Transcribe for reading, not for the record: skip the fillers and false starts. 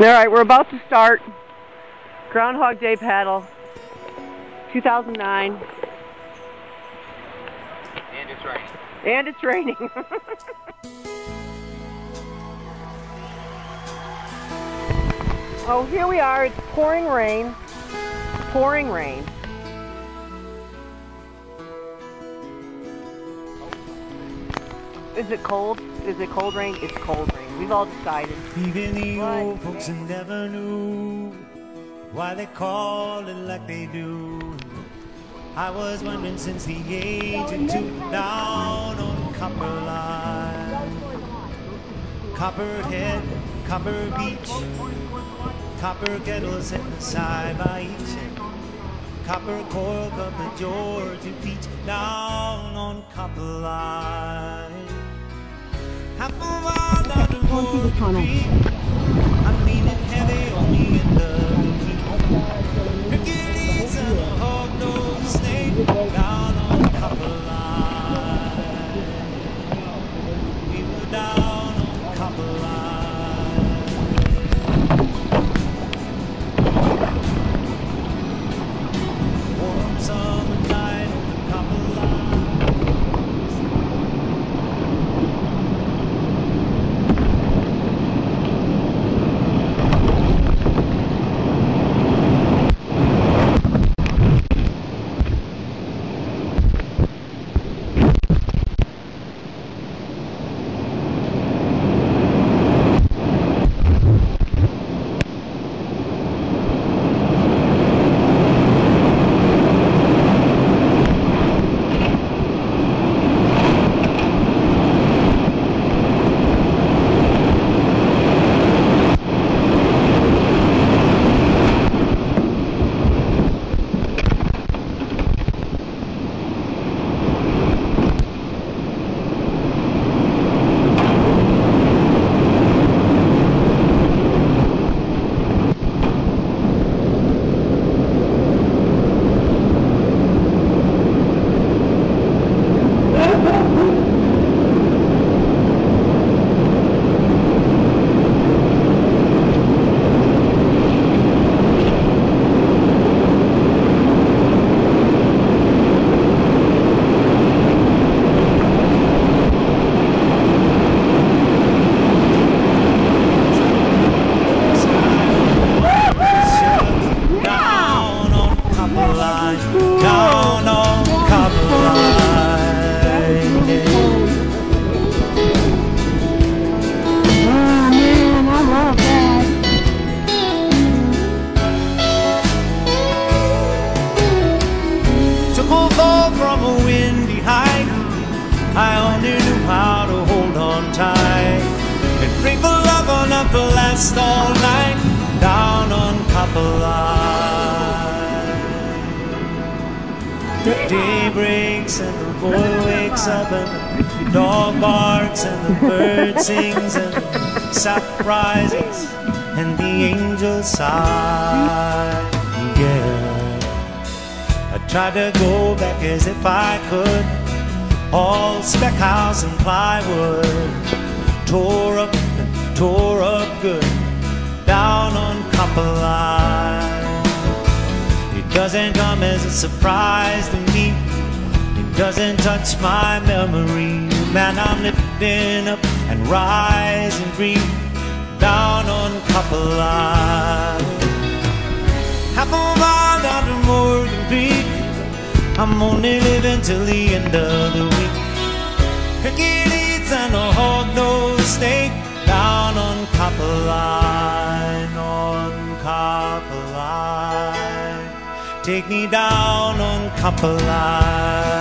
Alright, we're about to start Groundhog Day paddle 2009. And it's raining. And it's raining. Oh, here we are. It's pouring rain. Pouring rain. Is it cold? Is it cold rain? It's cold rain. We've all decided. Even the old folks never knew why they call it like they do. I was wondering since the age of 2, down on Copper Line, Copper Head, Copper Beach, copper kettles sitting side by each, copper coil cup of Georgia peach, down on Copper Line. Half a mile down to Morgan Creek, I'm leaning heavy on me in the heat. Hercules and a hog-nosed snake, down on Copper Line. We were down on Copper Line. Warm summer night on the Copper Line. From a windy height, I only knew how to hold on tight and pray for love enough to last all night, down on Copper Line. The day breaks and the boy wakes up and the dog barks and the bird sings and the sap rises and the angels sigh. Yeah, I tried to go back as if I could, all spec house and plywood, tore up good, down on Copper Line. It doesn't come as a surprise to me, it doesn't touch my memory. Man, I'm lifting up and rising free, down on Copper Line. Half a mile down to Morgan Creek, I'm only living till the end of the week. Hercules and a hog-nosed snake, down on Copper Line, on Copper Line. Take me down on Copper Line.